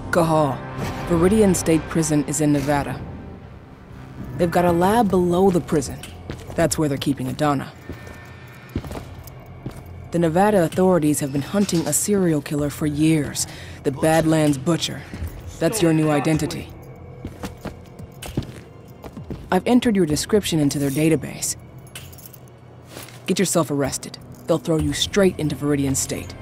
Cahal. Viridian State Prison is in Nevada. They've got a lab below the prison. That's where they're keeping Adana. The Nevada authorities have been hunting a serial killer for years. The Badlands Butcher. That's your new identity. I've entered your description into their database. Get yourself arrested. They'll throw you straight into Viridian State.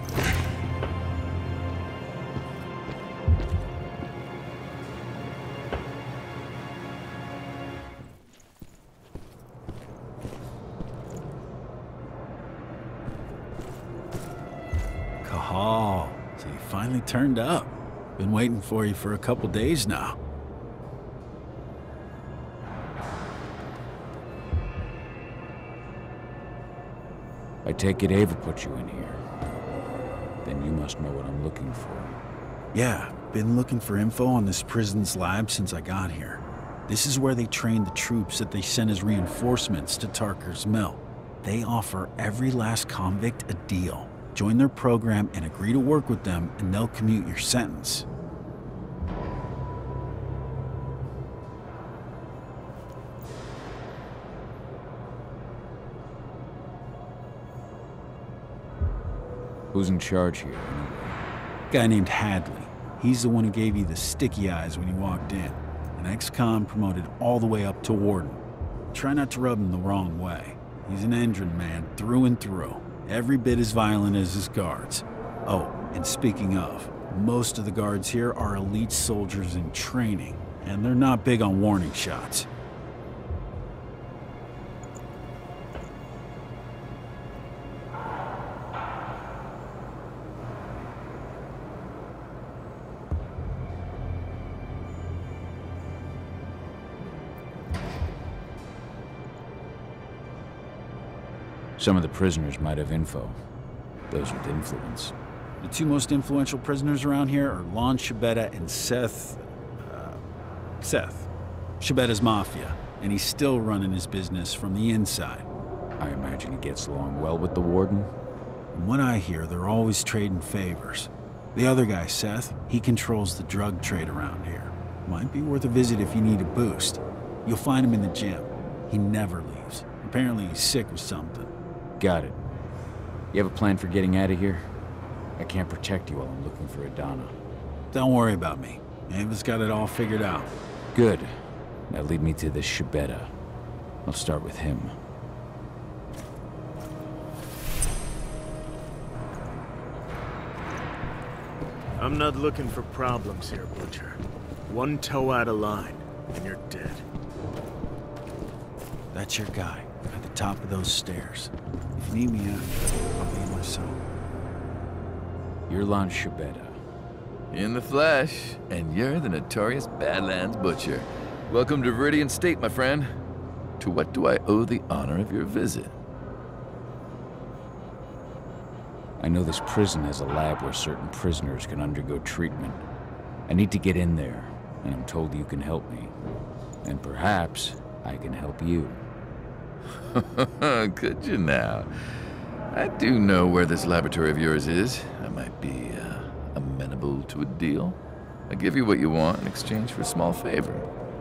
Cahal, so you finally turned up. Been waiting for you for a couple days now. I take it Ava put you in here. Then you must know what I'm looking for. Yeah, been looking for info on this prison's lab since I got here. This is where they train the troops that they send as reinforcements to Tarker's Mill. They offer every last convict a deal. Join their program and agree to work with them, and they'll commute your sentence. Who's in charge here, anyway? Guy named Hadley. He's the one who gave you the sticky eyes when you walked in. An ex-con promoted all the way up to warden. Try not to rub him the wrong way. He's an Endron man through and through. Every bit as violent as his guards. Oh, and speaking of, most of the guards here are elite soldiers in training, and they're not big on warning shots. Some of the prisoners might have info. Those with influence. The two most influential prisoners around here are Lon Shibeta and Seth. Shibetta's mafia, and he's still running his business from the inside. I imagine he gets along well with the warden. From what I hear, they're always trading favors. The other guy, Seth, he controls the drug trade around here. Might be worth a visit if you need a boost. You'll find him in the gym. He never leaves. Apparently he's sick with something. Got it. You have a plan for getting out of here? I can't protect you while I'm looking for Adana. Don't worry about me. Ava's got it all figured out. Good. Now lead me to this Shibeta. I'll start with him. I'm not looking for problems here, Butcher. One toe out of line, and you're dead. That's your guy, at the top of those stairs. If you need me after, I'll be in my cell. You're Lon Shibeta. In the flesh, and you're the notorious Badlands Butcher. Welcome to Viridian State, my friend. To what do I owe the honor of your visit? I know this prison has a lab where certain prisoners can undergo treatment. I need to get in there, and I'm told you can help me. And perhaps I can help you. Could you now? I do know where this laboratory of yours is. I might be amenable to a deal. I give you what you want in exchange for a small favor.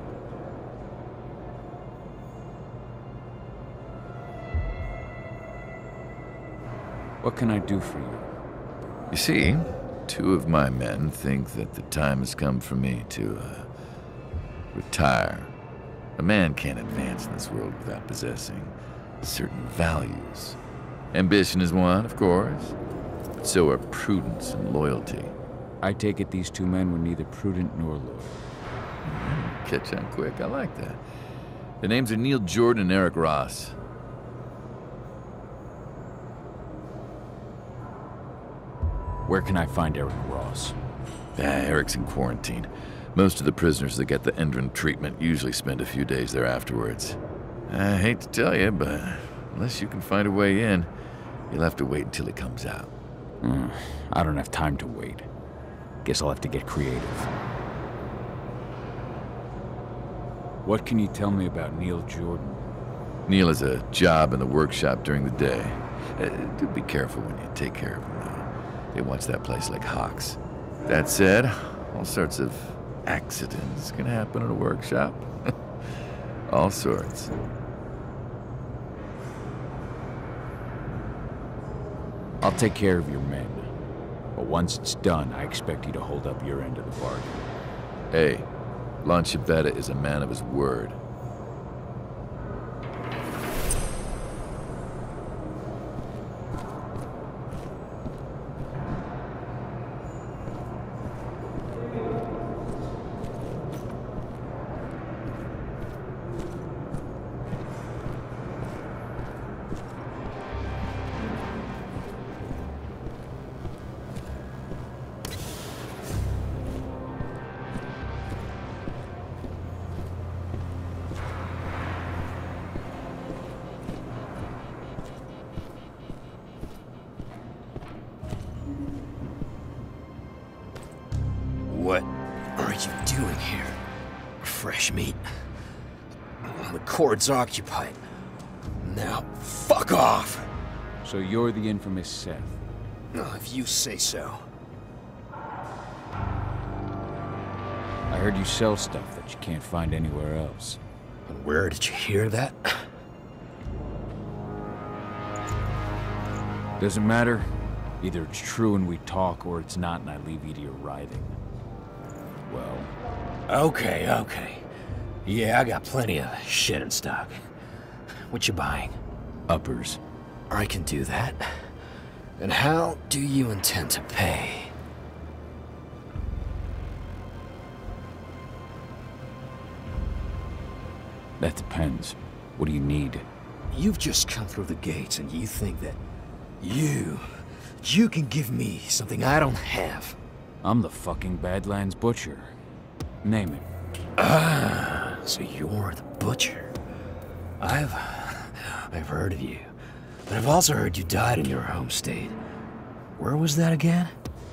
What can I do for you? You see, two of my men think that the time has come for me to retire. A man can't advance in this world without possessing certain values. Ambition is one, of course, but so are prudence and loyalty. I take it these two men were neither prudent nor loyal. Catch on quick, I like that. Their names are Neil Jordan and Eric Ross. Where can I find Eric Ross? Eric's in quarantine. Most of the prisoners that get the Endron treatment usually spend a few days there afterwards. I hate to tell you, but unless you can find a way in, you'll have to wait until he comes out. I don't have time to wait. Guess I'll have to get creative. What can you tell me about Neil Jordan? Neil has a job in the workshop during the day. Do be careful when you take care of him, though. They watch that place like hawks. That said, All sorts of accidents can happen at a workshop. All sorts. I'll take care of your men. But once it's done, I expect you to hold up your end of the bargain. Hey, Lon Chibetta is a man of his word. What are you doing here? Fresh meat. The cord's occupied. Now, fuck off! So you're the infamous Seth. If you say so. I heard you sell stuff that you can't find anywhere else. And where did you hear that? Doesn't matter. Either it's true and we talk, or it's not and I leave you to your writhing. Well... Okay. Yeah, I got plenty of shit in stock. What you buying? Uppers. I can do that. And how do you intend to pay? That depends. What do you need? You've just come through the gates and you think that you can give me something I don't have. I'm the fucking Badlands Butcher. Name it. So you're the butcher. I've heard of you. But I've also heard you died in your home state. Where was that again?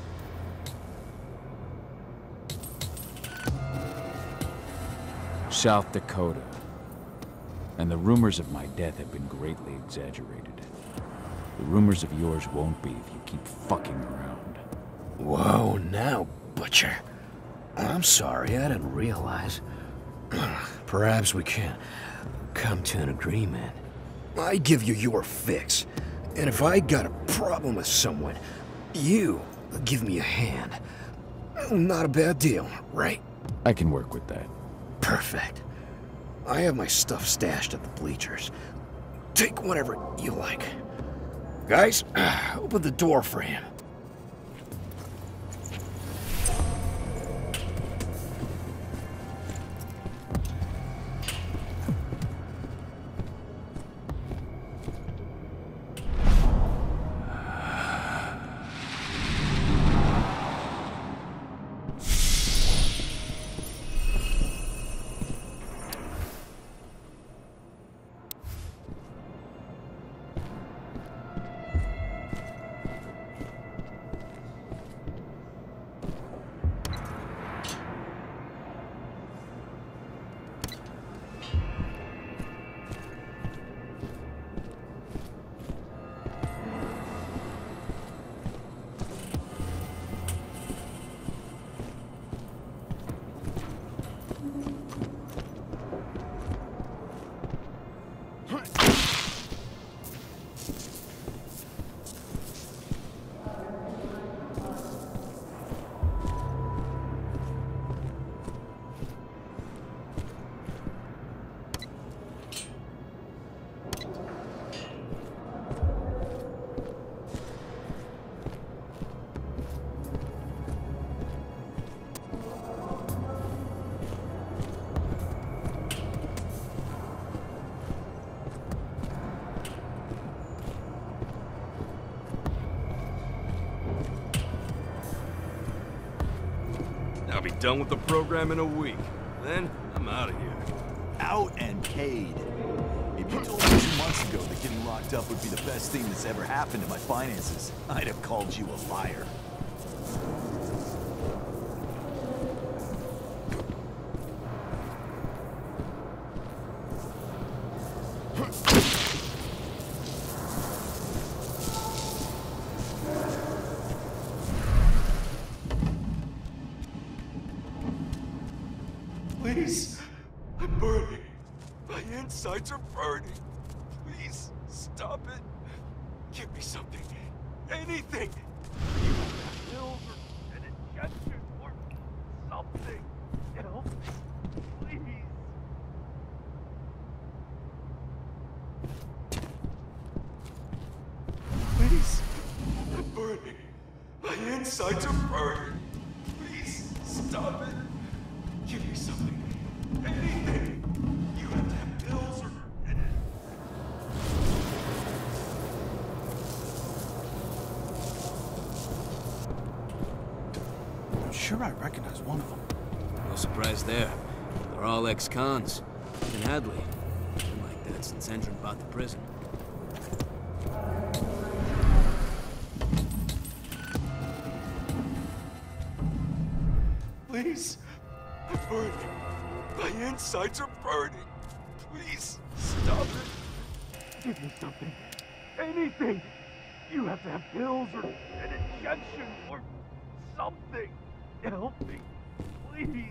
South Dakota. And the rumors of my death have been greatly exaggerated. The rumors of yours won't be if you keep fucking around. Whoa, now, butcher. I'm sorry, I didn't realize. Perhaps we can come to an agreement. I give you your fix. And if I got a problem with someone, you give me a hand. Not a bad deal, right? I can work with that. Perfect. I have my stuff stashed at the bleachers. Take whatever you like. Guys, open the door for him. I'll be done with the program in a week. Then, I'm out of here. Out and paid. If you told me 2 months ago that getting locked up would be the best thing that's ever happened to my finances, I'd have called you a liar. Please! I'm burning! My insides are burning! Please, stop it! Give me something! Anything! Pills or an injection or something! Help! Please! Please! I'm burning! My insides are burning! Please, stop it! Give me something! Anything! You have to have pills or... I'm sure I recognize one of them. No surprise there. They're all ex-cons. Even Hadley. Been like that since Endron bought the prison. Please! I'm burning! My insides are burning! Please, stop it! Give me something! Anything! You have to have pills or an injection or something! Help me! Please!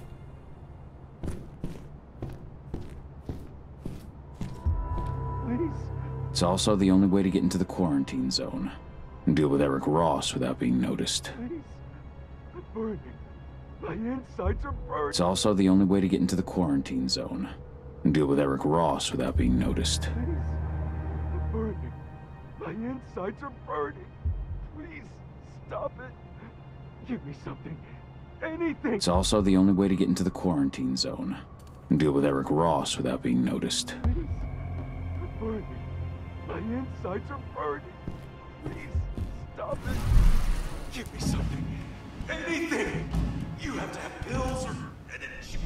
Please! It's also the only way to get into the quarantine zone and deal with Eric Ross without being noticed. Please! I'm burning! My insides are burning! It's also the only way to get into the quarantine zone and deal with Eric Ross without being noticed. Please! I'm burning! My insides are burning! Please, stop it! Give me something! Anything! It's also the only way to get into the quarantine zone and deal with Eric Ross without being noticed. Please! I'm burning! My insides are burning! Please, stop it! Give me something! Anything! You have to have pills or an injection.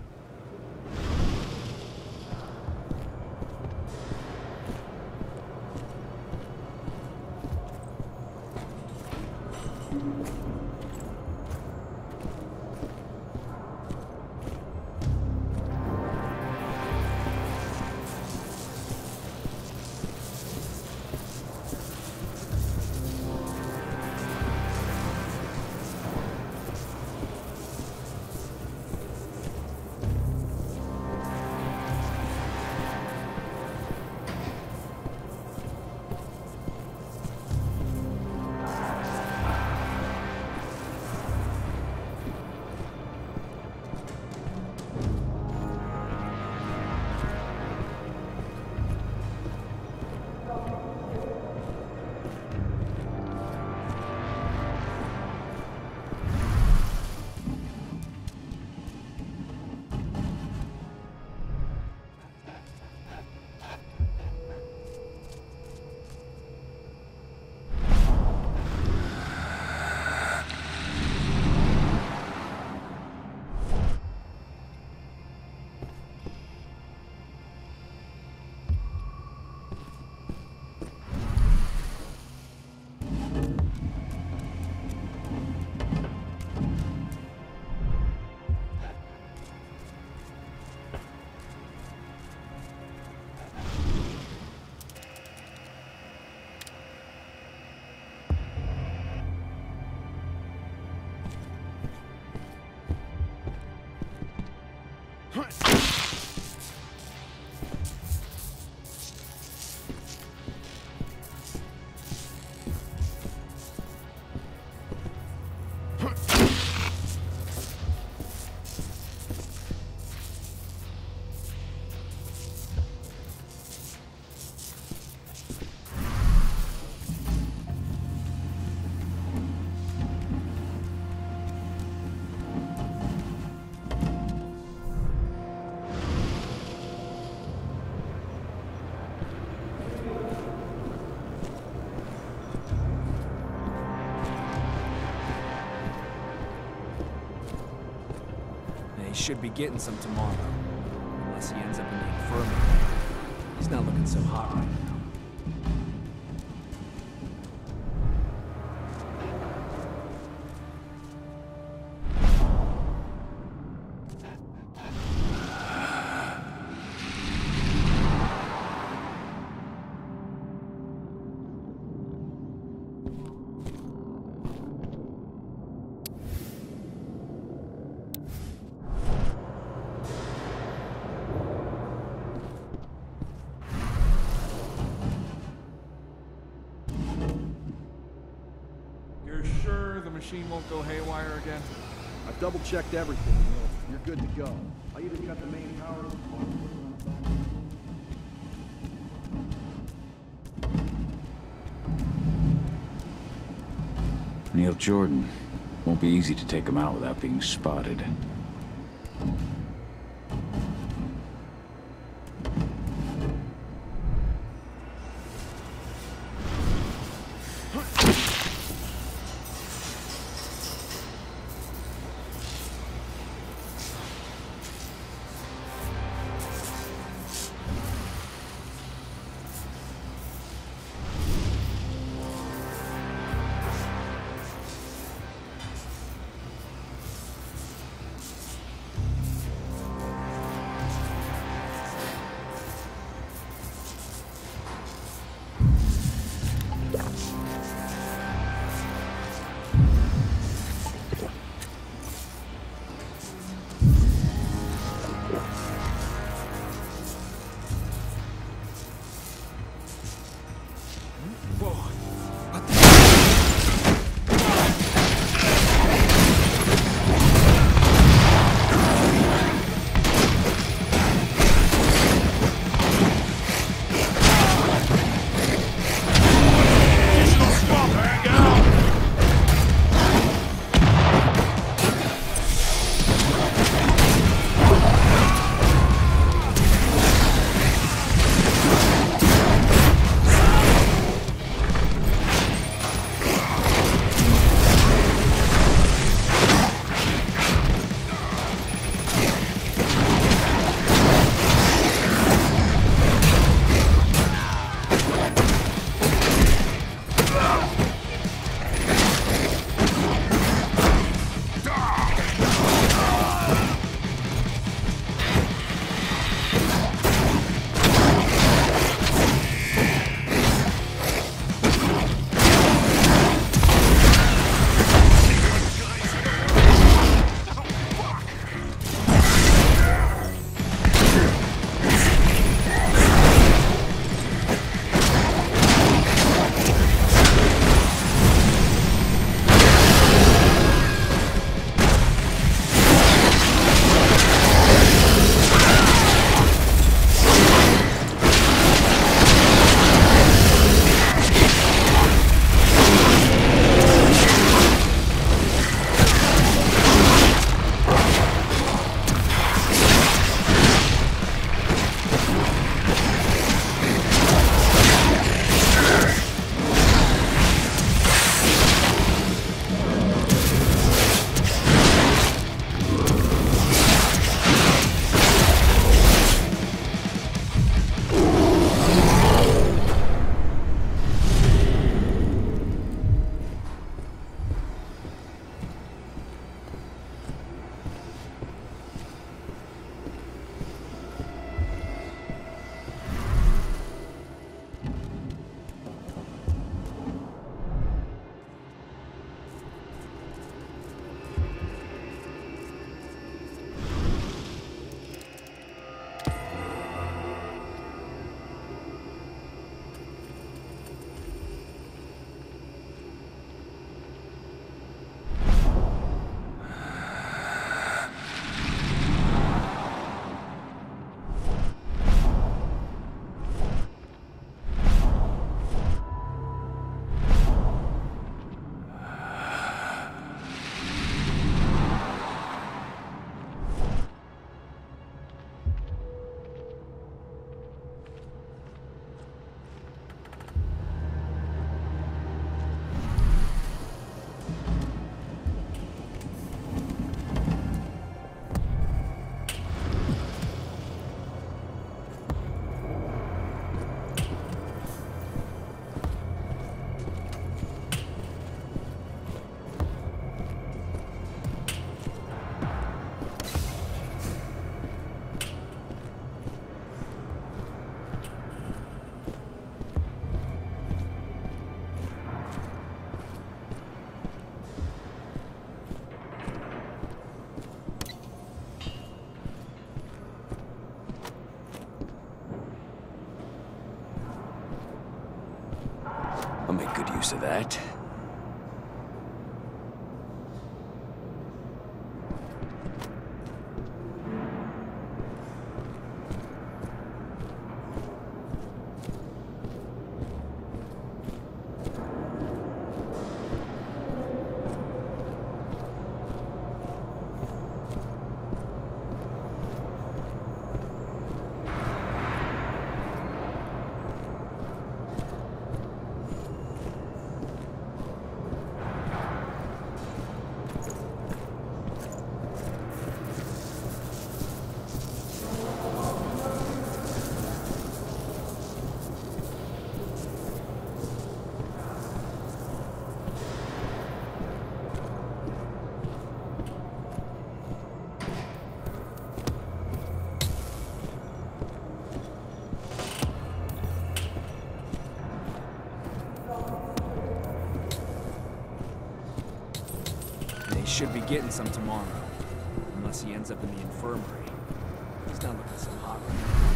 Should be getting some tomorrow. Unless he ends up in the infirmary. He's not looking so hot right now. machine won't go haywire again? I've double-checked everything, Neil. You're good to go. I even got the main power to the farm. Neil Jordan. Won't be easy to take him out without being spotted. I'll make good use of that. should be getting some tomorrow. Unless he ends up in the infirmary. He's not looking so hot right now.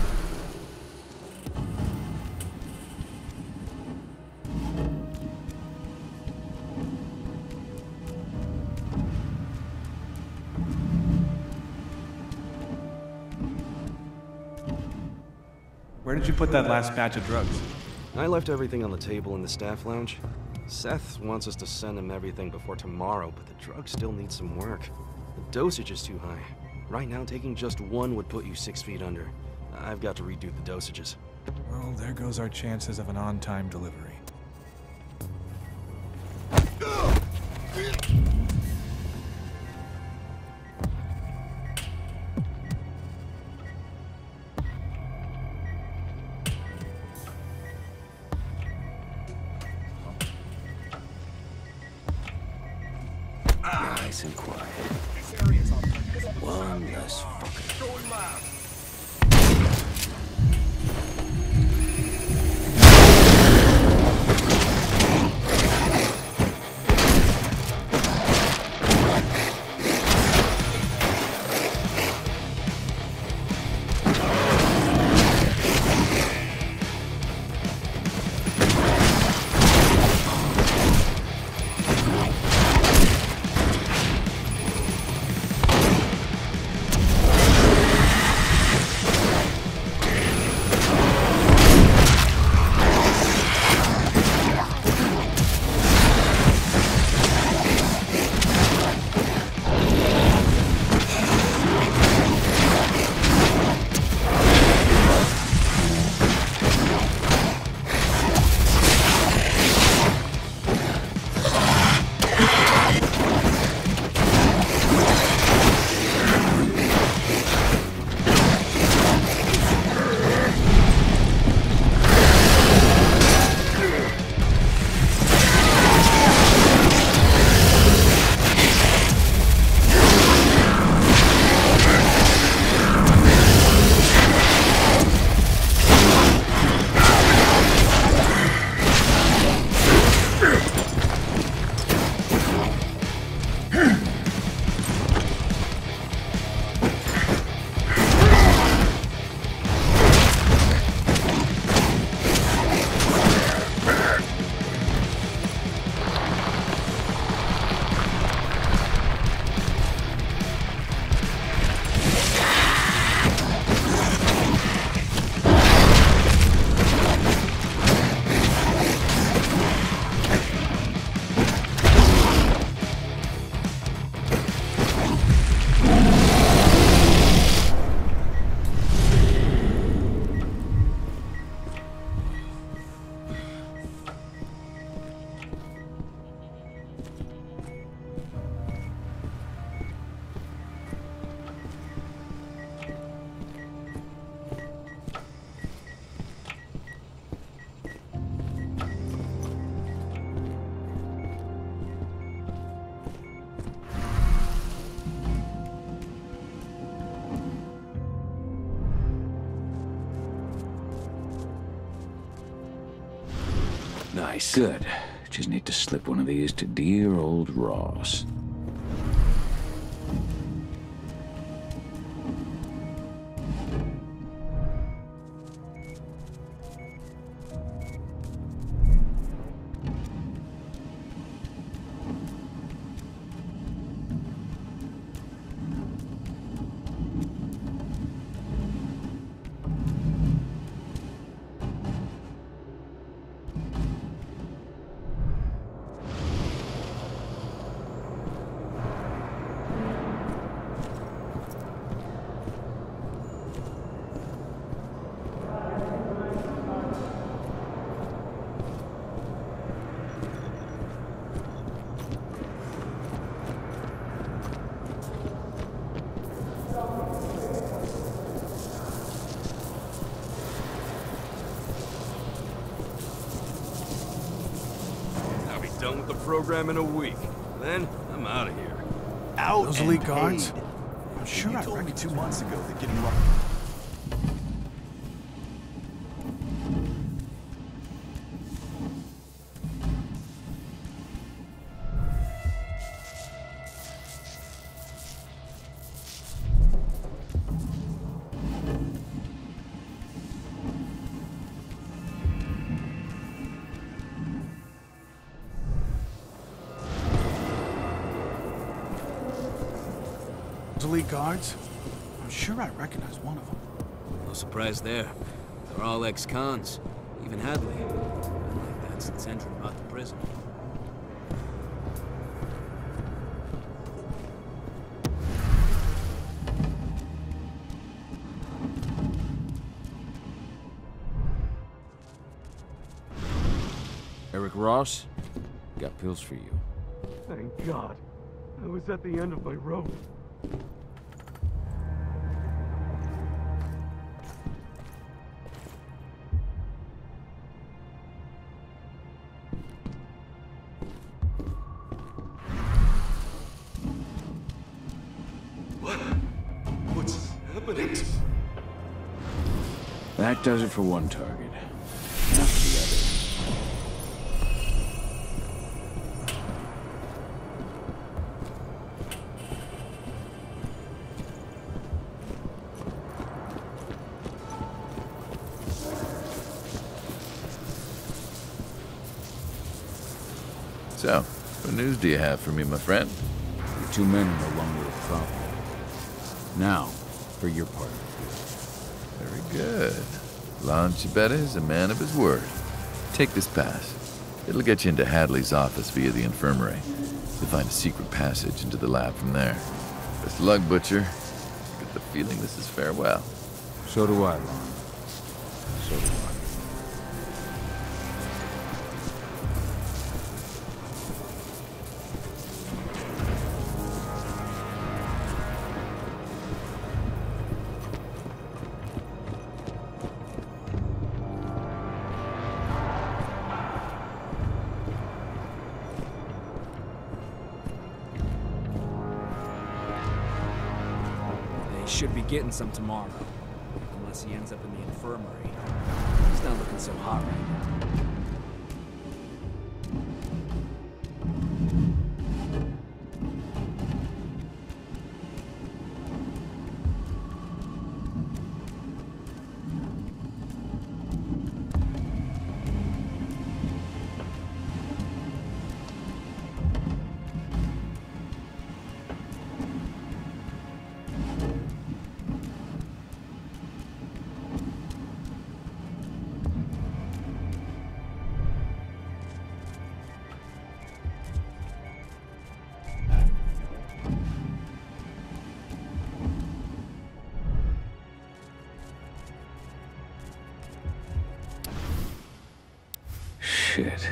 Where did you put that last batch of drugs? I left everything on the table in the staff lounge. Seth wants us to send him everything before tomorrow, but the drug still needs some work. The dosage is too high. Right now, taking just one would put you 6 feet under. I've got to redo the dosages. Well, there goes our chances of an on-time delivery. Nice and quiet. One less fucking. Going loud. Nice. Good. Just need to slip one of these to dear old Ross. Done with the program in a week. Then, I'm out of here. Out Those and elite guards? paid. I'm sure You I told me recognized 2 them. months ago they're getting locked. elite guards? I'm sure I recognize one of them. No surprise there. They're all ex-cons. Even Hadley. Been like that since Endron bought the prison. Eric Ross? Got pills for you. Thank God. I was at the end of my rope. What's happening? That does it for one target. Now for the other. So, what news do you have for me, my friend? Your 2 men are no longer a problem. Now, for your part. Very good. Lon Chibetta is a man of his word. Take this pass. It'll get you into Hadley's office via the infirmary. You'll find a secret passage into the lab from there. Best of luck, Butcher. I get the feeling this is farewell. So do I, Lon. So do I. Should be getting some tomorrow. Unless he ends up in the infirmary. He's not looking so hot right now. Shit.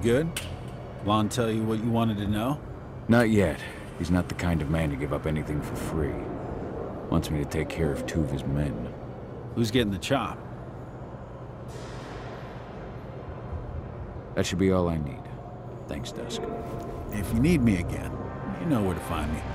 good? Lon tell you what you wanted to know? Not yet. He's not the kind of man to give up anything for free. Wants me to take care of 2 of his men. Who's getting the chop? That should be all I need. Thanks, Dusk. If you need me again, you know where to find me.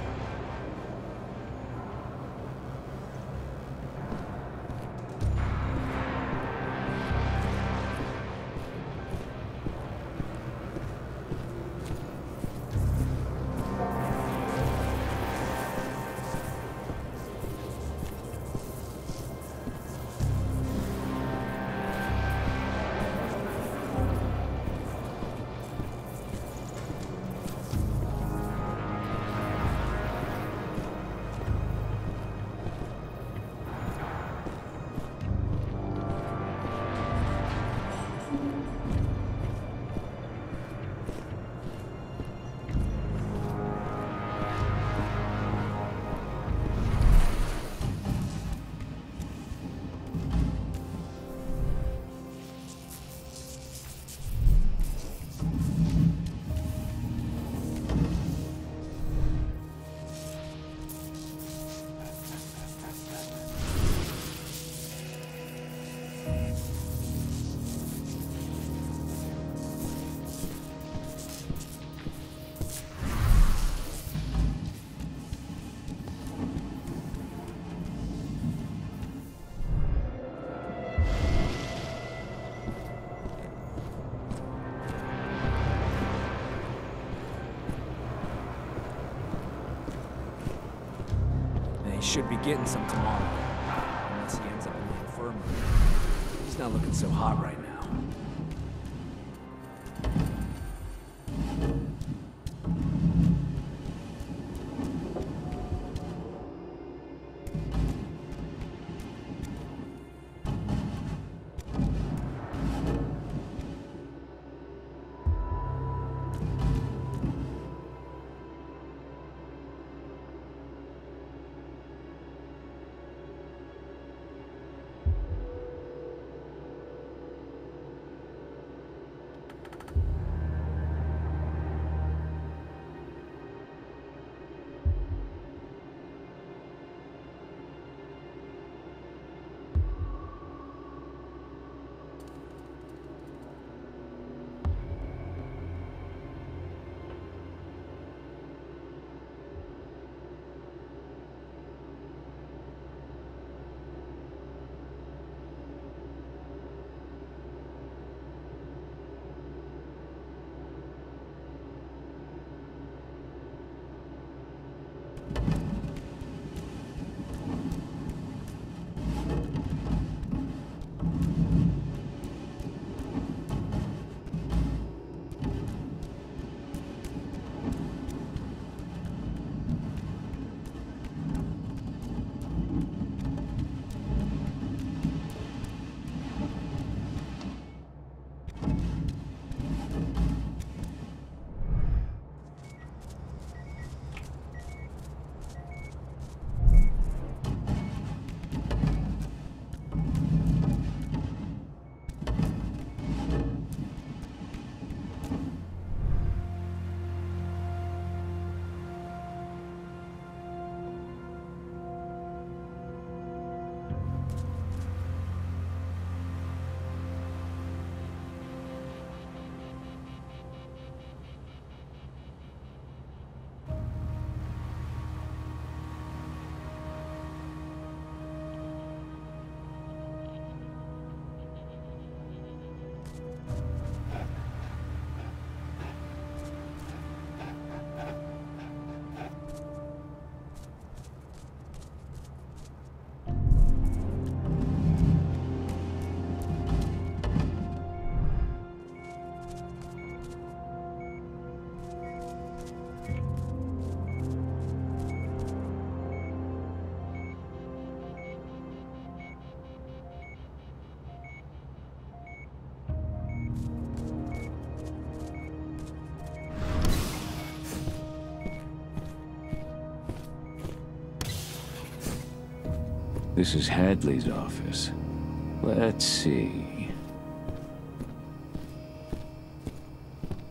He should be getting some tomorrow. Unless he ends up in the infirmary. He's not looking so hot right now. This is Hadley's office. Let's see.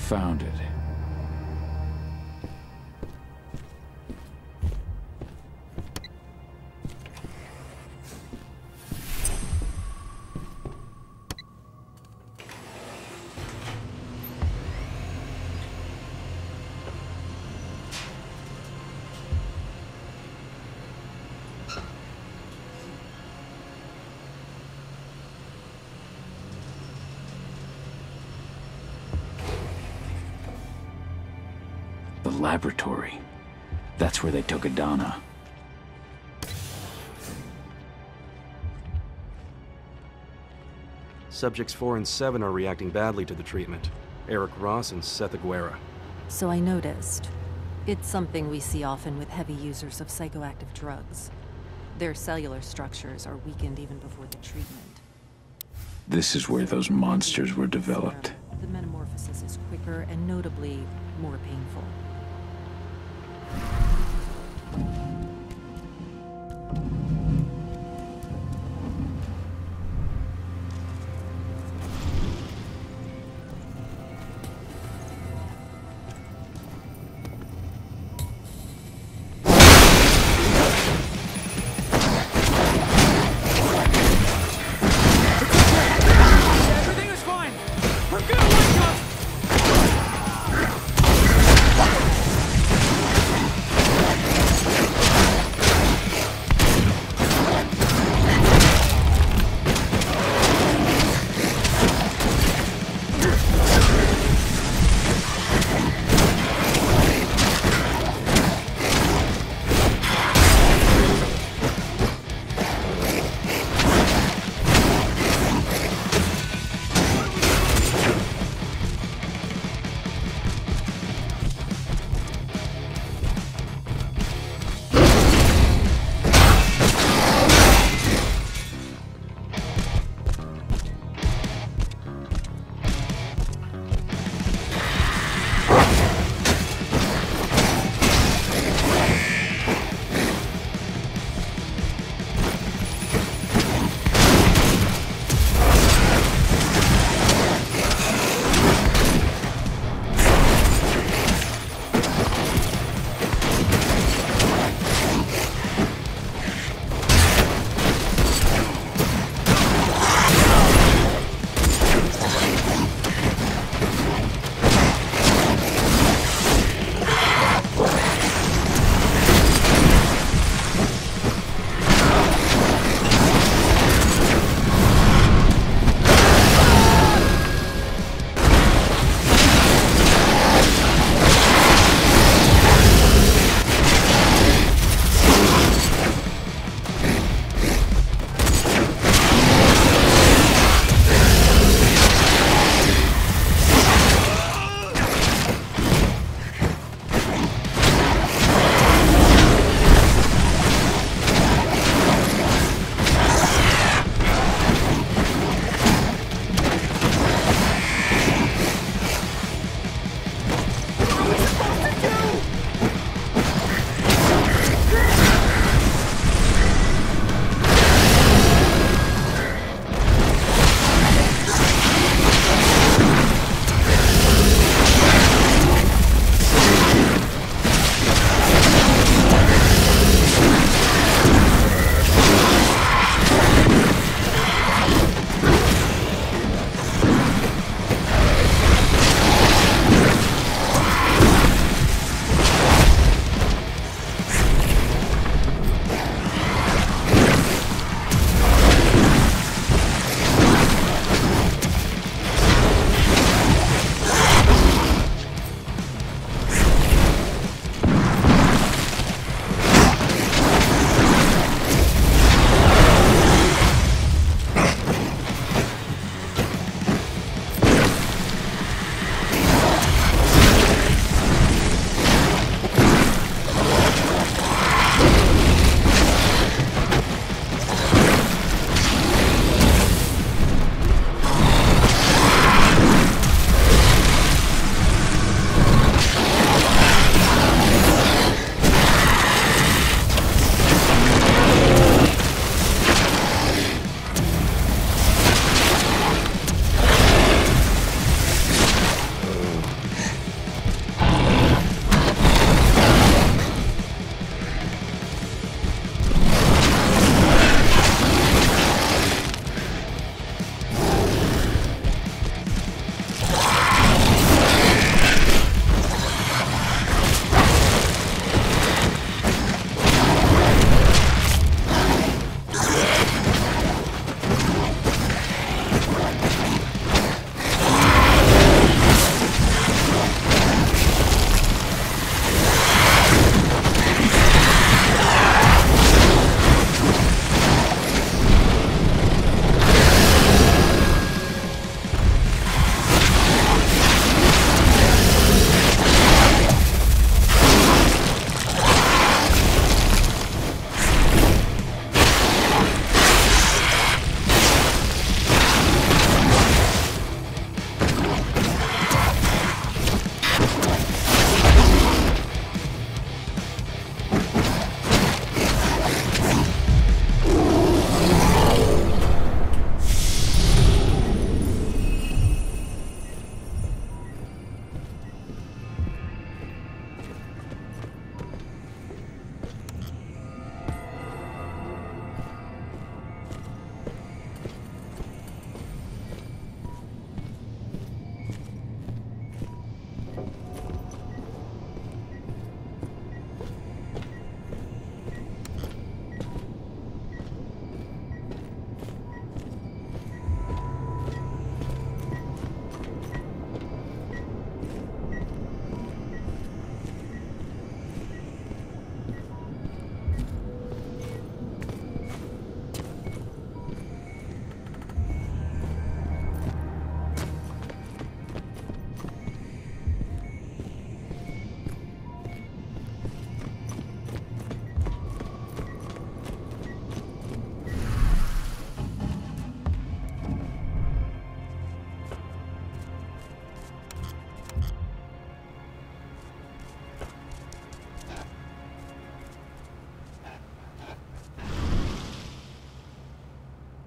found it. The laboratory. That's where they took Adana. Subjects 4 and 7 are reacting badly to the treatment. Eric Ross and Seth Aguera. So I noticed. It's something we see often with heavy users of psychoactive drugs. Their cellular structures are weakened even before the treatment. This is where those monsters were developed. The metamorphosis is quicker and notably more painful. Everything is fine! We're gonna wake up!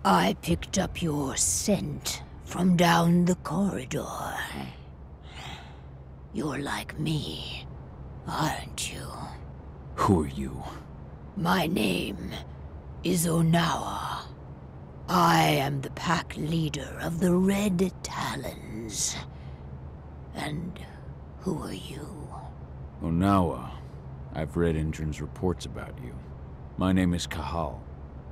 I picked up your scent from down the corridor. You're like me, aren't you? Who are you? My name is Onawa. I am the pack leader of the Red Talons. And who are you? Onawa. I've read Endrin's reports about you. My name is Cahal.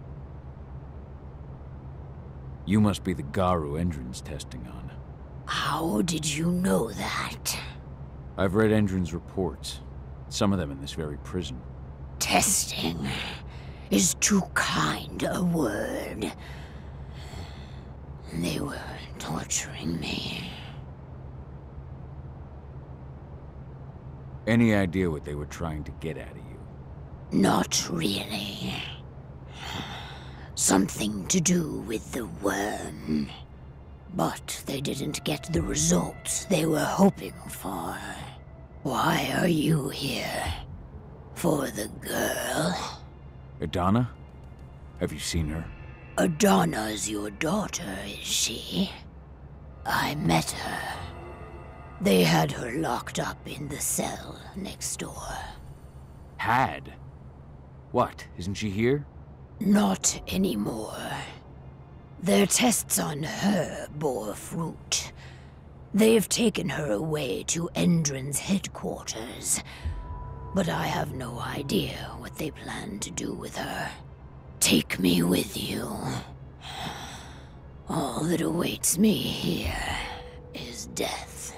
You must be the Garou Endrin's testing on. How did you know that? I've read Endrin's reports. Some of them in this very prison. Testing is too kind a word. They were torturing me. Any idea what they were trying to get out of you? Not really. Something to do with the worm. But they didn't get the results they were hoping for. Why are you here? For the girl? Adana? Have you seen her? Adana's your daughter, is she? I met her. They had her locked up in the cell next door. Had? What, isn't she here? Not anymore. Their tests on her bore fruit. They've taken her away to Endrin's headquarters. But I have no idea what they plan to do with her. Take me with you. All that awaits me here is death.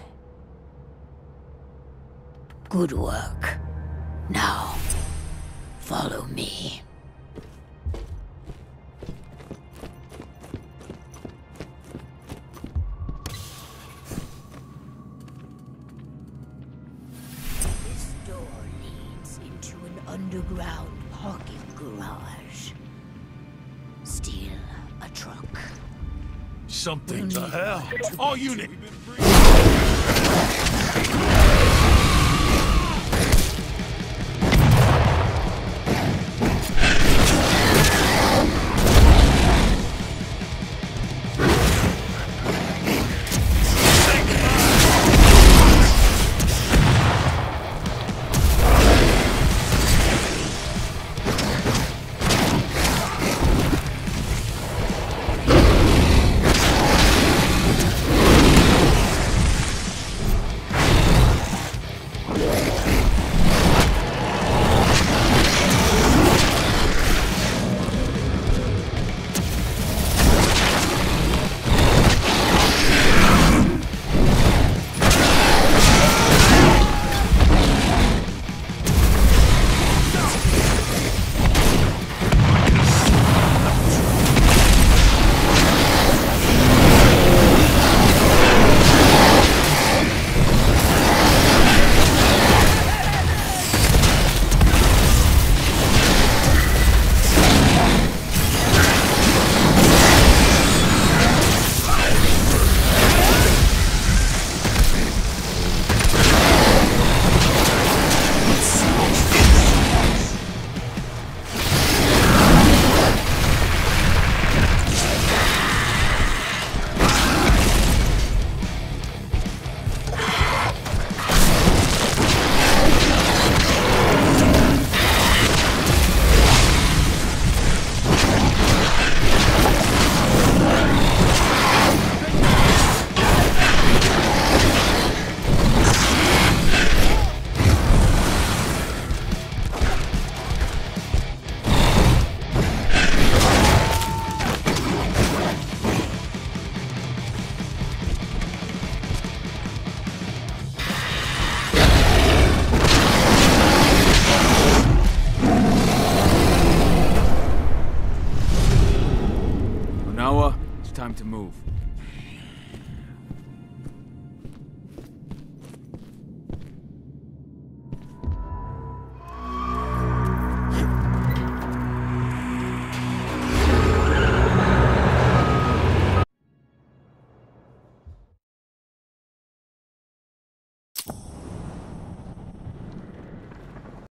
Good work. Now, follow me. This door leads into an underground parking garage. Steal a truck. Something the hell? All unit! Time to move.